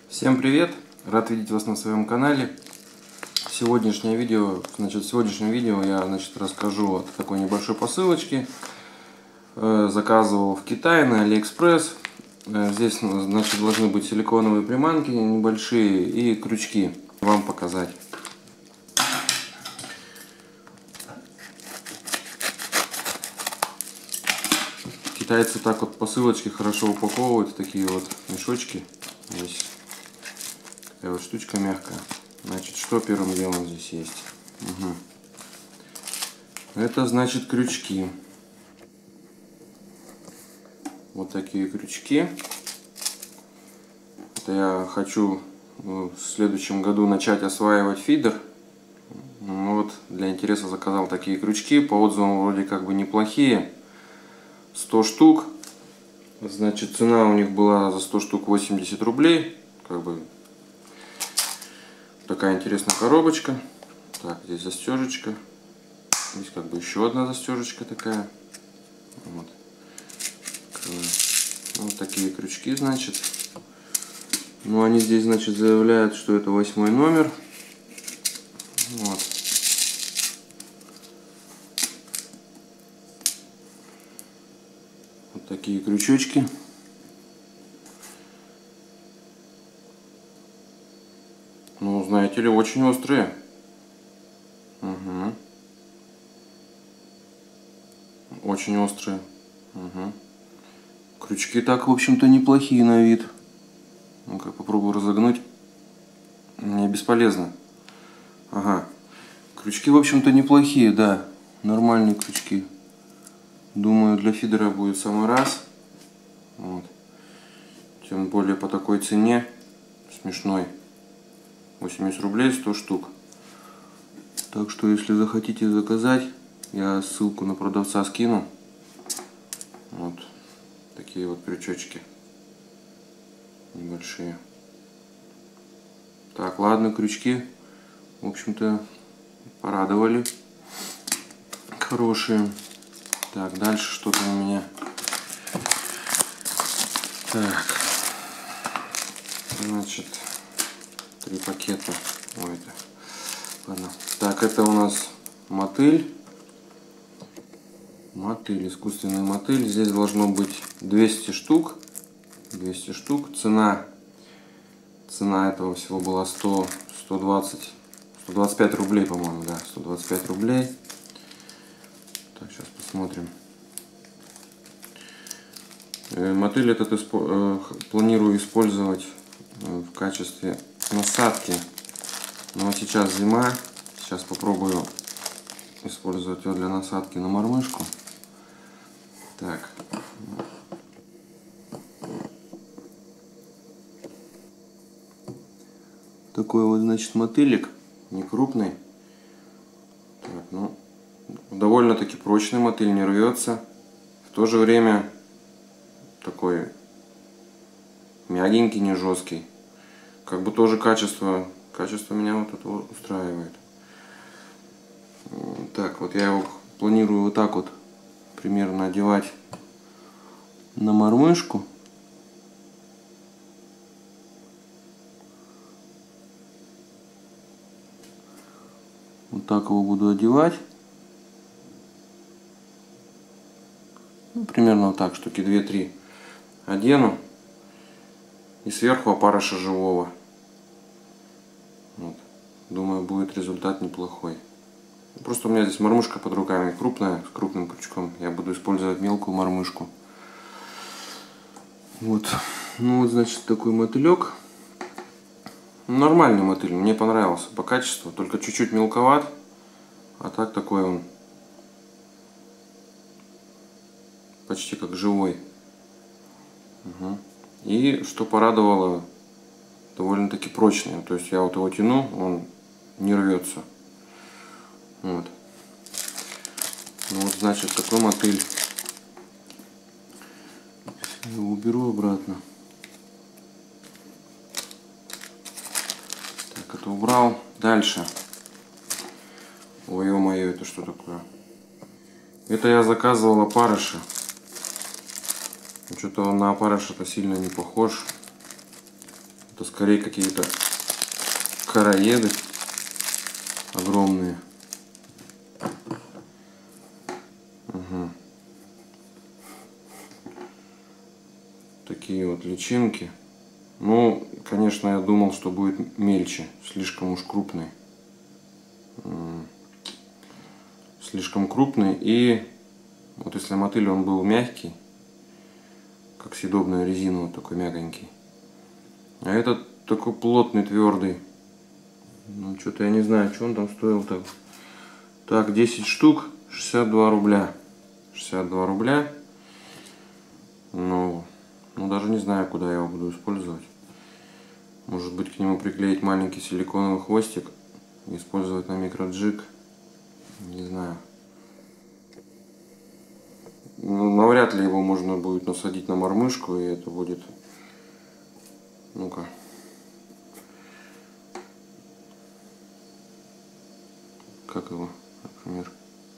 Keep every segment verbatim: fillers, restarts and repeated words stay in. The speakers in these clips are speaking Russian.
Всем привет! Рад видеть вас на своем канале. Сегодняшнее видео, значит, в сегодняшнем видео я, значит, расскажу о такой небольшой посылочке. Заказывал в Китае на Алиэкспресс. Здесь, значит, должны быть силиконовые приманки небольшие и крючки. Вам показать. Китайцы так вот посылочки хорошо упаковывают, такие вот мешочки. Здесь такая вот штучка мягкая. Значит, что первым делом здесь есть? Угу. Это, значит, крючки. Вот такие крючки. Это я хочу в следующем году начать осваивать фидер. Вот, для интереса заказал такие крючки. По отзывам вроде как бы неплохие. сто штук. Значит, цена у них была за сто штук восемьдесят рублей. Как бы такая интересная коробочка. Так, здесь застежечка. Здесь как бы еще одна застежечка такая. Вот. Вот такие крючки, значит. Ну, они здесь, значит, заявляют, что это восьмой номер. Вот. Вот такие крючочки. Ну, знаете ли, очень острые. Угу. Очень острые. Угу. Крючки так, в общем-то, неплохие на вид. Ну-ка, попробую разогнуть. Не бесполезно. Ага. Крючки, в общем-то, неплохие, да. Нормальные крючки. Думаю, для фидера будет в самый раз. Вот. Тем более по такой цене. Смешной. восемьдесят рублей, сто штук. Так что, если захотите заказать, я ссылку на продавца скину. Вот. Такие вот крючочки. Небольшие. Так, ладно, крючки, в общем-то, порадовали. Хорошие. Так, дальше что-то у меня. Так. Значит, три пакета. Ой, это. Ладно. Так, это у нас мотыль. Мотыль, искусственный мотыль. Здесь должно быть двести штук. двести штук. Цена, цена этого всего была сто, сто двадцать, сто двадцать пять рублей, по-моему, да, сто двадцать пять рублей. Так, сейчас посмотрим. Мотыль этот испо э, планирую использовать в качестве насадки. Но сейчас зима. Сейчас попробую использовать его для насадки на мормышку. Так. Такой вот, значит, мотылек. Не крупный. Так, ну, довольно-таки прочный мотыль, не рвется. В то же время такой мягенький, не жесткий. Как бы тоже качество, качество меня вот это устраивает. Так, вот я его планирую вот так вот примерно одевать на мормышку. Вот так его буду одевать. Ну, примерно вот так, штуки две-три одену. И сверху опарыша живого. Вот. Думаю, будет результат неплохой. Просто у меня здесь мормышка под руками крупная, с крупным крючком. Я буду использовать мелкую мормышку. Вот. Ну вот, значит, такой мотылек. Нормальный мотыль, мне понравился по качеству, только чуть-чуть мелковат, а так такой он почти как живой. Угу. И что порадовало, довольно-таки прочный, то есть я вот его тяну, он не рвется. Вот. Ну вот, значит, такой мотыль. Я его уберу обратно. Это убрал. Дальше. Ой, ё-моё, это что такое? Это я заказывал опарыша. Что-то он на опарыша-то сильно не похож. Это скорее какие-то короеды огромные. Угу. Такие вот личинки. Ну, конечно, я думал, что будет мельче, слишком уж крупный. Слишком крупный. И вот если мотыль он был мягкий, как съедобная резина, вот такой мягонький. А этот такой плотный, твердый. Ну, что-то я не знаю, что он там стоил так. Так, десять штук, шестьдесят два рубля. шестьдесят два рубля. Ну, ну, даже не знаю, куда я его буду использовать. Может быть, к нему приклеить маленький силиконовый хвостик и использовать на микроджиг. Не знаю. Ну, навряд ли его можно будет насадить на мормышку, и это будет... Ну-ка. Как его, например?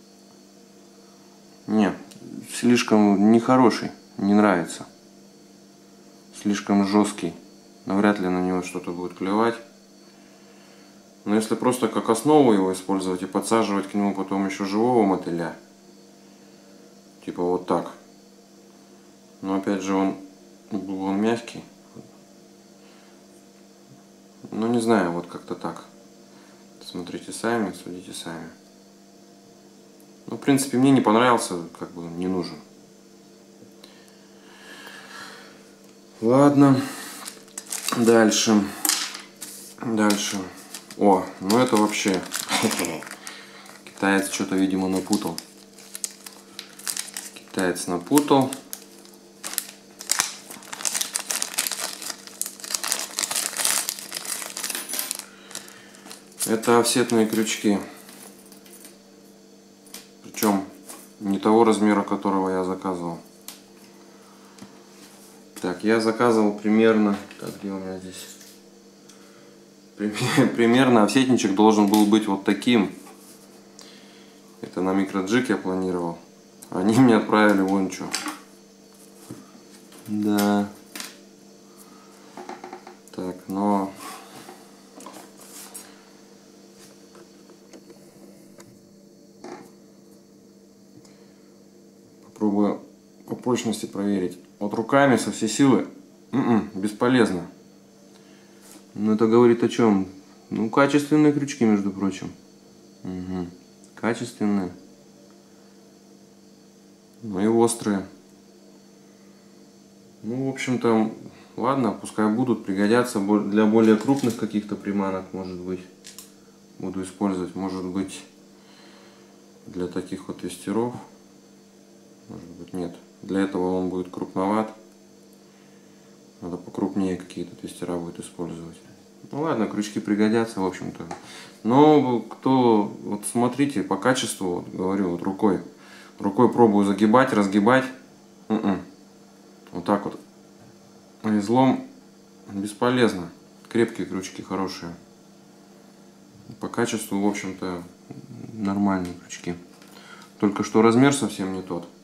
Не, слишком нехороший, не нравится. Слишком жесткий. Навряд ли на него что-то будет клевать. Но если просто как основу его использовать и подсаживать к нему потом еще живого мотыля, типа вот так. Но опять же он, он мягкий. Ну не знаю, вот как-то так. Смотрите сами, судите сами. Ну, в принципе, мне не понравился, как бы не нужен. Ладно. Дальше. Дальше. О, ну это вообще... Китаец что-то, видимо, напутал. Китаец напутал. Это офсетные крючки. Причем не того размера, которого я заказывал. Так, я заказывал примерно... Так, где у меня здесь? Примерно офсетничек должен был быть вот таким. Это на микроджиг я планировал. Они мне отправили вон что. Да. Так, но... Попробую по прочности проверить. Вот руками со всей силы м-м, бесполезно. Но это говорит о чем? Ну, качественные крючки, между прочим. Угу. Качественные. Ну и острые. Ну, в общем-то, ладно, пускай будут, пригодятся для более крупных каких-то приманок, может быть. Буду использовать, может быть, для таких вот вестеров. Может быть, нет. Для этого он будет крупноват. Надо покрупнее какие-то твистера будет использовать. Ну ладно, крючки пригодятся, в общем-то. Но кто, вот смотрите, по качеству, вот, говорю, вот рукой. Рукой пробую загибать, разгибать. М-м. Вот так вот. Излом бесполезно. Крепкие крючки, хорошие. По качеству, в общем-то, нормальные крючки. Только что размер совсем не тот.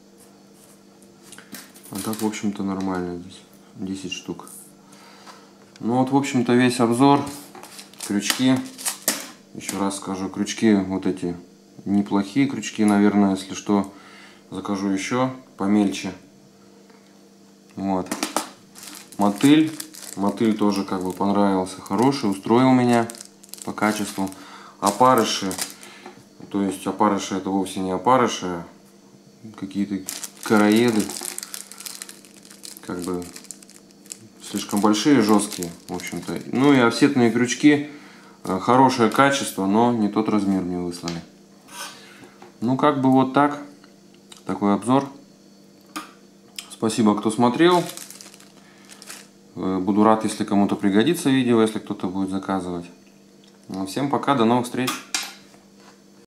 А так, в общем-то, нормально здесь. десять штук. Ну вот, в общем-то, весь обзор. Крючки. Еще раз скажу, крючки вот эти неплохие крючки. Наверное, если что, закажу еще помельче. Вот. Мотыль. Мотыль тоже как бы понравился. Хороший, устроил меня по качеству. Опарыши. То есть опарыши это вовсе не опарыши, а какие-то короеды. Как бы слишком большие, жесткие, в общем-то. Ну и офсетные крючки. Хорошее качество, но не тот размер мне выслали. Ну как бы вот так. Такой обзор. Спасибо, кто смотрел. Буду рад, если кому-то пригодится видео, если кто-то будет заказывать. Всем пока, до новых встреч.